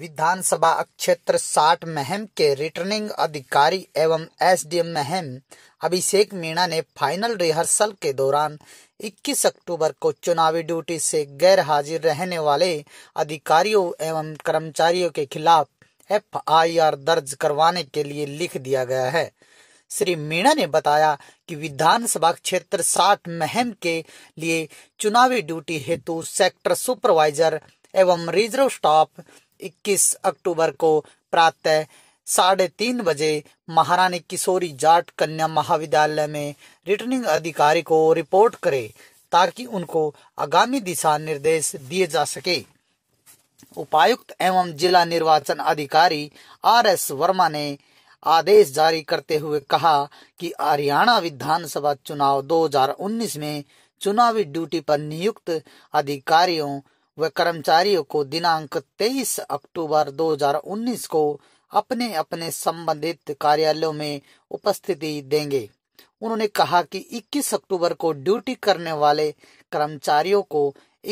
विधानसभा क्षेत्र 60 महम के रिटर्निंग अधिकारी एवं एसडीएम महम अभिषेक मीणा ने फाइनल रिहर्सल के दौरान 21 अक्टूबर को चुनावी ड्यूटी से गैर हाजिर रहने वाले अधिकारियों एवं कर्मचारियों के खिलाफ एफआईआर दर्ज करवाने के लिए लिख दिया गया है। श्री मीणा ने बताया कि विधानसभा क्षेत्र 60 महम के लिए चुनावी ड्यूटी हेतु सेक्टर सुपरवाइजर एवं रिजर्व स्टाफ 21 अक्टूबर को प्रातः 3:30 बजे महारानी किशोरी जाट कन्या महाविद्यालय में रिटर्निंग अधिकारी को रिपोर्ट करे ताकि उनको आगामी दिशा निर्देश दिए जा सके। उपायुक्त एवं जिला निर्वाचन अधिकारी आर.एस. वर्मा ने आदेश जारी करते हुए कहा कि हरियाणा विधानसभा चुनाव 2019 में चुनावी ड्यूटी पर नियुक्त अधिकारियों व कर्मचारियों को दिनांक 23 अक्टूबर 2019 को अपने अपने संबंधित कार्यालयों में उपस्थिति देंगे। उन्होंने कहा कि 21 अक्टूबर को ड्यूटी करने वाले कर्मचारियों को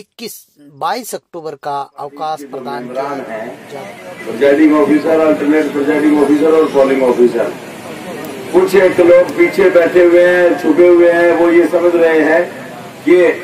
22 अक्टूबर का अवकाश प्रदान किया है। Presiding officer, alternate presiding officer और पोलिंग ऑफिसर, कुछ एक लोग पीछे बैठे हुए हैं, छुपे हुए हैं, वो ये समझ रहे हैं कि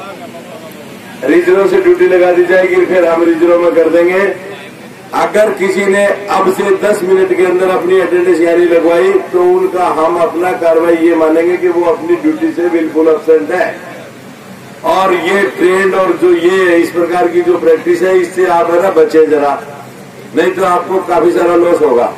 रिजर्व से ड्यूटी लगा दी जाएगी, फिर हम रिजर्व में कर देंगे। अगर किसी ने अब से 10 मिनट के अंदर अपनी अटेंडेंस यानी लगवाई तो उनका हम अपना कार्रवाई ये मानेंगे कि वो अपनी ड्यूटी से बिल्कुल एब्सेंट है। और ये ट्रेंड और जो ये इस प्रकार की जो प्रैक्टिस है, इससे आप है ना बचे जरा, नहीं तो आपको काफी सारा लॉस होगा।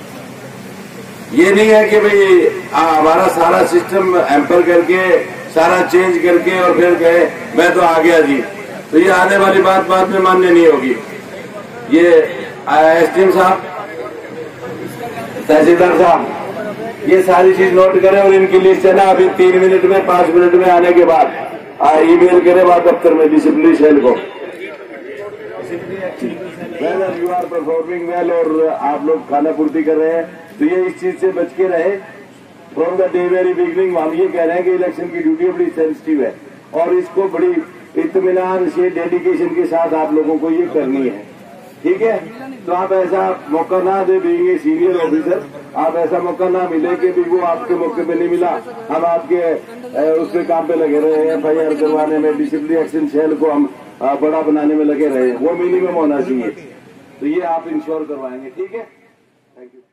ये नहीं है कि भाई हमारा सारा सिस्टम एम्पर करके सारा चेंज करके और फिर कहे मैं तो आ गया जी, तो ये आने वाली बात बाद में मान्य नहीं होगी। ये एसडीएम साहब, तहसीलदार साहब, ये सारी चीज नोट करें और इनकी लिस्ट है ना अभी 3 मिनट में 5 मिनट में आने के बाद ईमेल करें बाद दफ्तर में डिसिप्लिन सेल को। यू आर परफॉर्मिंग वेल और आप लोग खाना पूर्ति कर रहे हैं, तो ये इस चीज से बच के रहे। From the day very beginning हम ये कह रहे हैं कि इलेक्शन की ड्यूटी बड़ी सेंसिटिव है और इसको बड़ी इत्मीनान से डेडिकेशन के साथ आप लोगों को ये करनी है, ठीक है। तो आप ऐसा मौका ना दे देंगे सीनियर ऑफिसर, आप ऐसा मौका ना मिले कि भी वो आपके मौके पे नहीं मिला, हम आपके उसके काम पे लगे रहे, एफआईआर करवाने में, डिसिप्लिन एक्शन सेल को हम बड़ा बनाने में लगे रहे, वो मिनिमम होना चाहिए। तो ये आप इंश्योर करवाएंगे, ठीक है। Thank you.